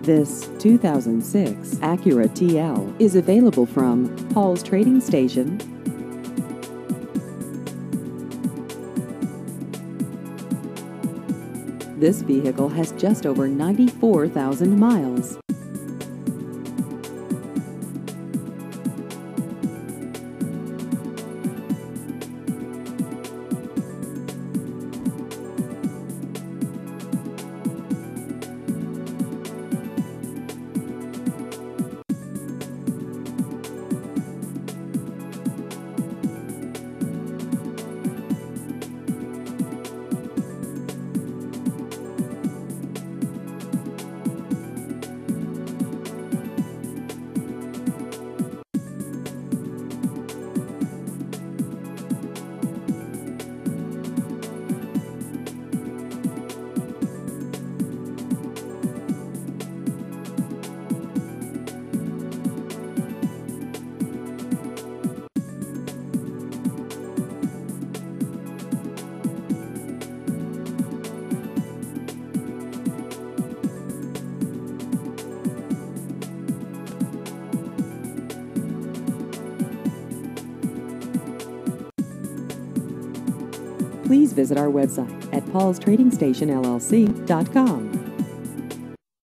This 2006 Acura TL is available from Paul's Trading Station. This vehicle has just over 94,000 miles. Please visit our website at paulstradingstationllc.com.